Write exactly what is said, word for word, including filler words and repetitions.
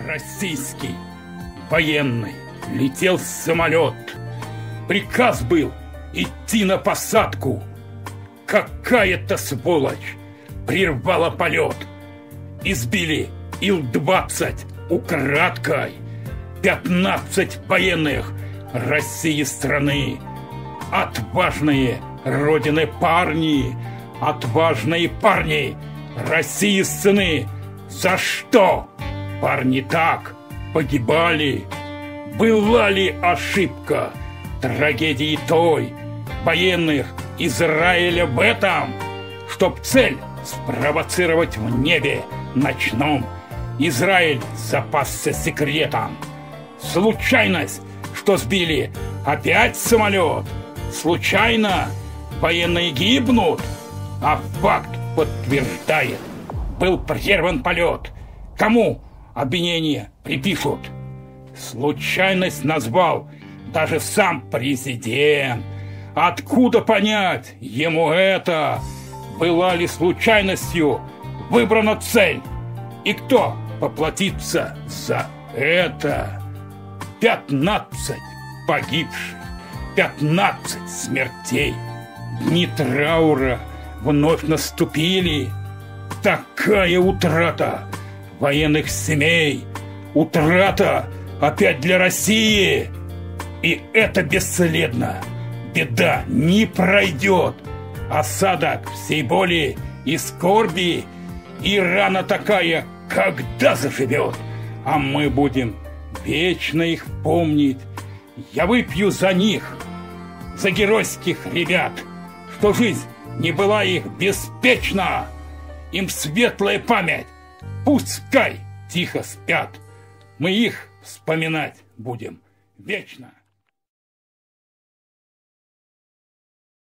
российский военный летел самолет. Приказ был идти на посадку. Какая-то сволочь прервала полет. Избили Ил двадцать украдкой. Пятнадцать военных России страны. Отважные Родины парни, отважные парни России сыны. За что парни так погибали? Была ли ошибка трагедии той военных Израиля в этом, чтоб цель спровоцировать в небе ночном? Израиль запасся секретом. Случайность, что сбили опять самолет? Случайно военные гибнут? А факт подтверждает: был прерван полет. Кому обвинение припишут? Случайность назвал даже сам президент. Откуда понять ему это? Была ли случайностью выбрана цель? И кто поплатится за это? Пятнадцать погибших, пятнадцать смертей. Дни траура вновь наступили. Такая утрата военных семей, утрата опять для России. И это бесследно. Беда не пройдет. Осадок всей боли и скорби. И рана такая когда заживет? А мы будем вечно их помнить. Я выпью за них, за геройских ребят, что жизнь не была их беспечна. Им светлая память, пускай тихо спят. Мы их вспоминать будем вечно.